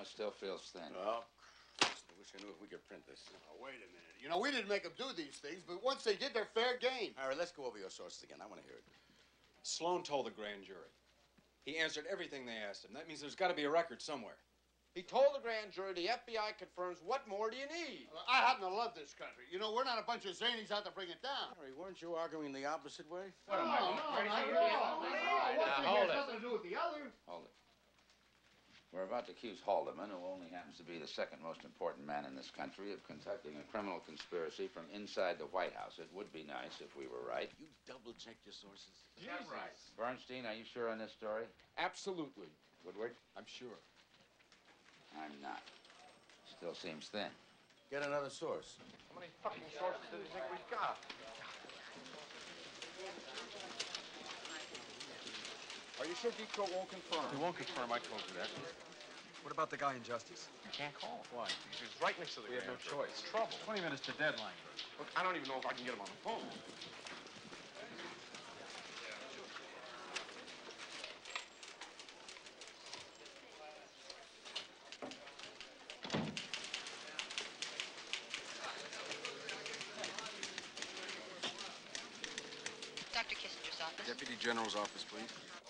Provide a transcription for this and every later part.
it still feels thin. Well, I wish I knew if we could print this. Oh, wait a minute. You know, we didn't make them do these things, but once they did, they're fair game. All right, let's go over your sources again. I want to hear it. Sloan told the grand jury. He answered everything they asked him. That means there's got to be a record somewhere. He told the grand jury the FBI confirms. What more do you need? I happen to love this country. You know, we're not a bunch of zanies out to bring it down. Harry, weren't you arguing the opposite way? No, not at all. One thing has nothing to do with the other. Hold it. We're about to accuse Haldeman, who only happens to be the second most important man in this country, of conducting a criminal conspiracy from inside the White House. It would be nice if we were right. You double-checked your sources? That's right. Bernstein, are you sure on this story? Absolutely. Woodward? I'm sure. I'm not. Still seems thin. Get another source. How many fucking sources do you think we've got? Are you sure Detroit won't confirm? He won't confirm. I told you that. What about the guy in Justice? You can't call him. Why? He's right next to the We have no grand jury. choice. It's trouble. 20 minutes to deadline. Look, I don't even know if I can get him on the phone. Dr. Kissinger's office. Deputy General's office, please.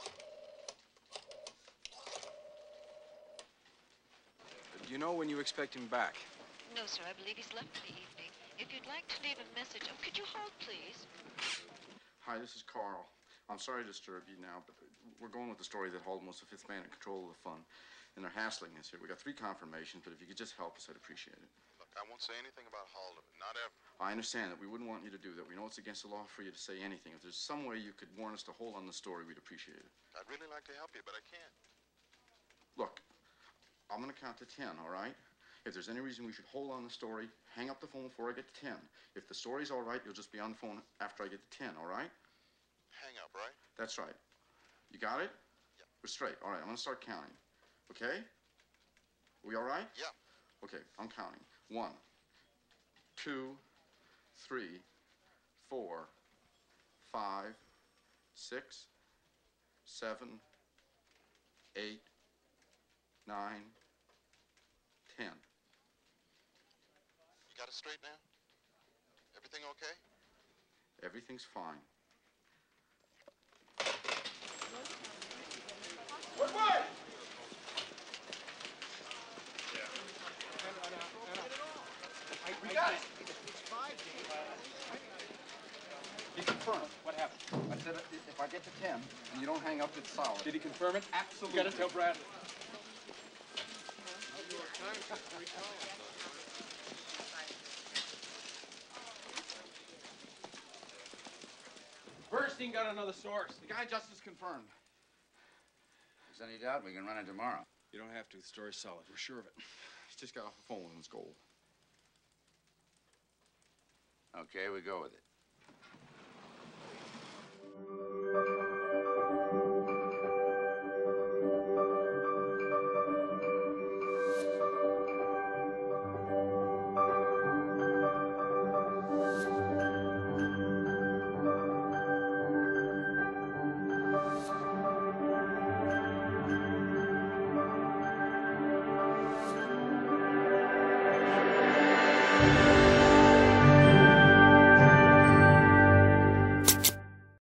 Do you know when you expect him back? No, sir. I believe he's left for the evening. If you'd like to leave a message... Oh, could you hold, please? Hi, this is Carl. I'm sorry to disturb you now, but we're going with the story that Haldeman was the fifth man in control of the fund, and they're hassling us here. We got 3 confirmations, but if you could just help us, I'd appreciate it. Look, I won't say anything about Haldeman, not ever. I understand that we wouldn't want you to do that. We know it's against the law for you to say anything. If there's some way you could warn us to hold on the story, we'd appreciate it. I'd really like to help you, but I can't. Look, I'm going to count to 10, all right? If there's any reason we should hold on the story, hang up the phone before I get to 10. If the story's all right, you'll just be on the phone after I get to 10, all right? Hang up, right? That's right. You got it? Yeah. We're straight. All right, I'm going to start counting. Okay? We all right? Yeah. Okay, I'm counting. 1, 2, 3, 4, 5, 6, 7, 8, 9, 10. You got it straight now? Everything okay? Everything's fine. Woodward! We got it. It's 5 days. He confirmed. What happened? I said if I get to 10 and you don't hang up, it's solid. Did he confirm it? Absolutely. You gotta tell Bradley. Bernstein got another source. The guy just is confirmed. If there's any doubt, we can run it tomorrow. You don't have to. The story's solid. We're sure of it. He's just got off the phone with his gold. Okay, we go with it.